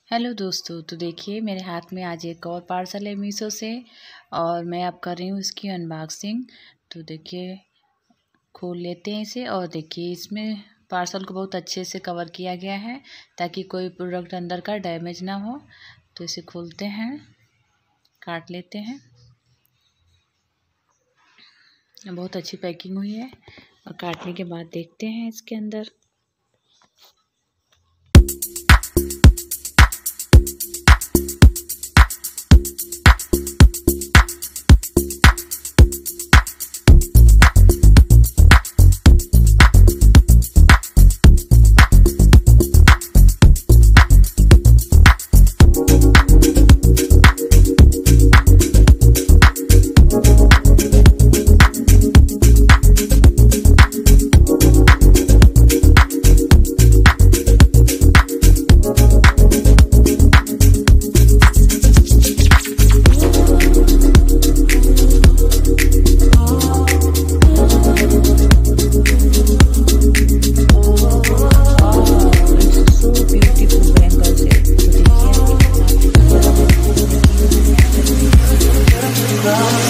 Hello दोस्तों, तो देखिए मेरे हाथ में आज एक और पार्सल है मीशो से और मैं अब कर रही हूँ इसकी अनबॉक्सिंग। तो देखिए खोल लेते हैं इसे और देखिए इसमें पार्सल को बहुत अच्छे से कवर किया गया है ताकि कोई प्रोडक्ट अंदर का डैमेज ना हो। तो इसे खोलते हैं, काट लेते हैं। बहुत अच्छी पैकिंग हुई है और काटने के बाद देखते हैं इसके अंदर। Wow.